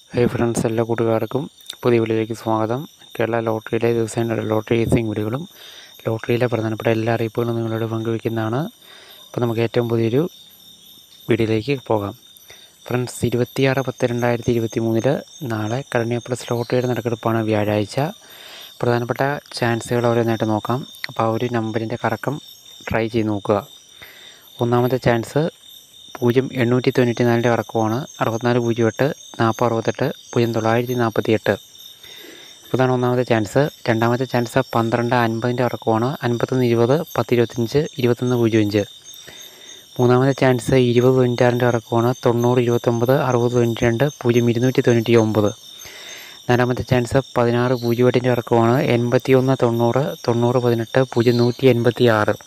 Hi friends, എല്ലാ കൂട്ടുകാർക്കും പുതിയ വീഡിയോയിലേക്ക് സ്വാഗതം. കേരള ലോട്ടറിയിലെ ദിവസേന ലോട്ടറി ഈസിങ് വീഡിയോകളും ലോട്ടറിയിലെ പ്രധാനപ്പെട്ട എല്ലാ അറിയിപ്പുകളും നിങ്ങളോട് പങ്കുവയ്ക്കുന്നതാണ്. അപ്പോൾ നമുക്ക് ഏറ്റവും പുതിയൊരു വീഡിയോയിലേക്ക് പോകാം. ഫ്രണ്ട്സ്, 26/10/2023 നാളെ കരുണ്യ പ്ലസ് ലോട്ടറിയുടെ നറുക്കെടുപ്പാണ്. വ്യാഴാഴ്ച പ്രധാനപ്പെട്ട ചാൻസുകൾ ഓരോന്നായിട്ട് നോക്കാം. അപ്പോൾ ആ ഒരു നമ്പറിൻ്റെ കറക്കം ട്രൈ ചെയ്ത് നോക്കുക. ഒന്നാമത്തെ ചാൻസ് 0894 കറക്കമാണ്. 6408 4068 0948. ഇതാണ് ഒന്നാമത്തെ ചാൻസ്. രണ്ടാമത്തെ ചാൻസ് 1250 കറക്കമാണ്. 5120 1025 2105. മൂന്നാമത്തെ ചാൻസ് 2096 കറക്കമാണ്. 9029 6092 0299. നാലാമത്തെ ചാൻസ് 1608 കറക്കമാണ്. 8190 9018 0186.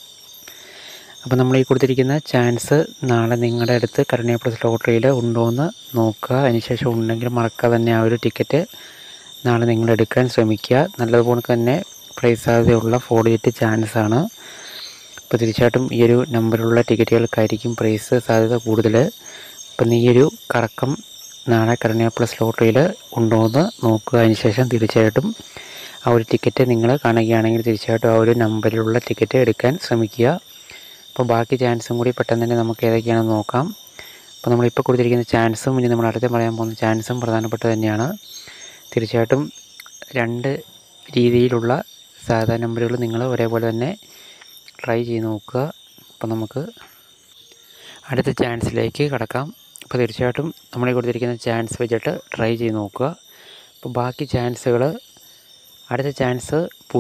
അപ്പോൾ നമ്മൾ ഈ കൊടുത്തിരിക്കുന്ന ചാൻസ് നാളെ നിങ്ങളുടെ അടുത്ത് കരുണ്യ പ്ലസ് ലോട്ടറിയിൽ ഉണ്ടോ എന്ന് നോക്കുക. അതിനുശേഷം ഉണ്ടെങ്കിൽ മറക്കാതെ തന്നെ ആ ഒരു ടിക്കറ്റ് നാളെ നിങ്ങൾ എടുക്കാൻ ശ്രമിക്കുക. നല്ലതുപോലെ തന്നെ പ്രൈസ് സാധ്യതയുള്ള 48 ചാൻസാണ്. അപ്പോൾ തീർച്ചയായിട്ടും ഈ ഒരു നമ്പറിലുള്ള ടിക്കറ്റുകൾക്കായിരിക്കും പ്രൈസ് സാധ്യത കൂടുതൽ. അപ്പം ഈ ഒരു കറക്കം നാളെ കരുണ്യ പ്ലസ് ലോട്ടറിയിൽ ഉണ്ടോ എന്ന് നോക്കുക. അതിനുശേഷം തീർച്ചയായിട്ടും ആ ഒരു ടിക്കറ്റ് നിങ്ങൾ കാണുകയാണെങ്കിൽ തീർച്ചയായിട്ടും ആ ഒരു നമ്പറിലുള്ള ടിക്കറ്റ് എടുക്കാൻ ശ്രമിക്കുക. അപ്പോൾ ബാക്കി ചാൻസും കൂടി പെട്ടെന്ന് തന്നെ നമുക്ക് ഏതൊക്കെയാണെന്ന് നോക്കാം. അപ്പോൾ നമ്മളിപ്പോൾ കൊടുത്തിരിക്കുന്ന ചാൻസും ഇനി നമ്മൾ അടുത്ത് പറയാൻ പോകുന്ന ചാൻസും പ്രധാനപ്പെട്ട തന്നെയാണ്. തീർച്ചയായിട്ടും രണ്ട് രീതിയിലുള്ള സാധാരണ നമ്പറുകൾ നിങ്ങൾ ഒരേപോലെ തന്നെ ട്രൈ ചെയ്ത് നോക്കുക. അപ്പോൾ നമുക്ക് അടുത്ത ചാൻസിലേക്ക് കടക്കാം. അപ്പോൾ തീർച്ചയായിട്ടും നമ്മൾ കൊടുത്തിരിക്കുന്ന ചാൻസ് വെച്ചിട്ട് ട്രൈ ചെയ്ത് നോക്കുക. അപ്പോൾ ബാക്കി ചാൻസുകൾ, അടുത്ത ചാൻസ്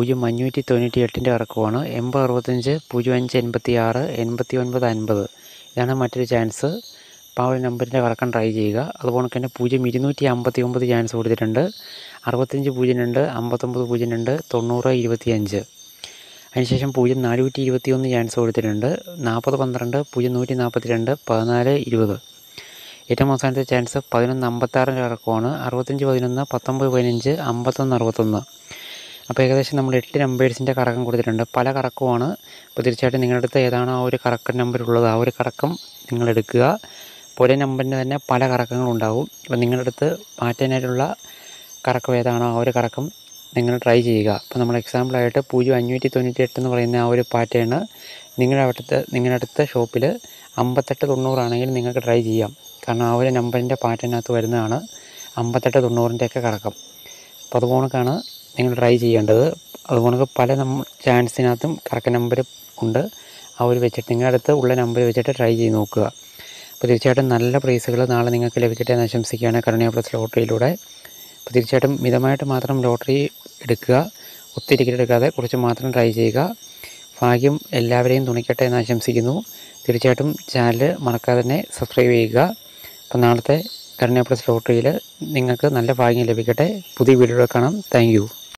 0598 കറക്കമാണ്. 8065 05 86 89 50. ഇതാണ് മറ്റൊരു ചാൻസ്. അപ്പോൾ ആ ഒരു നമ്പറിൻ്റെ കറക്കം ട്രൈ ചെയ്യുക. അതുപോലെ തന്നെ 0259 ചാൻസ് കൊടുത്തിട്ടുണ്ട്. 6502 5902 90 25. അതിനുശേഷം 0421 ചാൻസ് കൊടുത്തിട്ടുണ്ട്. 4012 0142 14 20. ഏറ്റവും അവസാനത്തെ ചാൻസ് 1156 കറക്കമാണ്. 6511 1915 51 61. അപ്പോൾ ഏകദേശം നമ്മൾ 8 നമ്പേഴ്സിൻ്റെ കറക്കം കൊടുത്തിട്ടുണ്ട്. പല കറക്കമാണ്. അപ്പോൾ തീർച്ചയായിട്ടും നിങ്ങളുടെ അടുത്ത് ഏതാണോ ആ ഒരു കറക്കം നമ്പർ ഉള്ളത് ആ ഒരു കറക്കം നിങ്ങൾ എടുക്കുക. അപ്പോൾ ഒരേ നമ്പറിന് തന്നെ പല കറക്കങ്ങളുണ്ടാവും. അപ്പോൾ നിങ്ങളുടെ അടുത്ത് മാറ്റാനായിട്ടുള്ള കറക്കം ഏതാണോ ആ ഒരു കറക്കം നിങ്ങൾ ട്രൈ ചെയ്യുക. അപ്പോൾ നമ്മൾ എക്സാമ്പിളായിട്ട് 0598 എന്ന് പറയുന്ന ആ ഒരു പാറ്റേൺ നിങ്ങളുടെ അടുത്ത ഷോപ്പിൽ 5890 ആണെങ്കിൽ നിങ്ങൾക്ക് ട്രൈ ചെയ്യാം. കാരണം ആ ഒരു നമ്പറിൻ്റെ പാറ്റേണിനകത്ത് വരുന്നതാണ് 5890-ഒക്കെ കറക്കം. അപ്പോൾ അതുപോലൊക്കെയാണ് നിങ്ങൾ ട്രൈ ചെയ്യേണ്ടത്. അതുപോലെ പല ചാൻസിനകത്തും കറക്റ്റ് നമ്പർ ഉണ്ട്. ആ ഒരു വെച്ചിട്ട് നിങ്ങളുടെ അടുത്ത് ഉള്ള നമ്പർ വെച്ചിട്ട് ട്രൈ ചെയ്ത് നോക്കുക. അപ്പോൾ തീർച്ചയായിട്ടും നല്ല പ്രൈസുകൾ നാളെ നിങ്ങൾക്ക് ലഭിക്കട്ടെ എന്ന് ആശംസിക്കുകയാണ് കരുണ്യ പ്ലസ് ലോട്ടറിയിലൂടെ. അപ്പോൾ തീർച്ചയായിട്ടും മിതമായിട്ട് മാത്രം ലോട്ടറി എടുക്കുക. ഒത്തിരി ടിക്കറ്റ് എടുക്കാതെ കുറച്ച് മാത്രം ട്രൈ ചെയ്യുക. ഭാഗ്യം എല്ലാവരെയും തുണയ്ക്കട്ടെ എന്ന് ആശംസിക്കുന്നു. തീർച്ചയായിട്ടും ചാനൽ മറക്കാതെ തന്നെ സബ്സ്ക്രൈബ് ചെയ്യുക. അപ്പോൾ നാളത്തെ കരുണ്യ പ്ലസ് ലോട്ടറിയിൽ നിങ്ങൾക്ക് നല്ല ഭാഗ്യം ലഭിക്കട്ടെ. പുതിയ വീഡിയോയിൽ കാണാം. Thank U.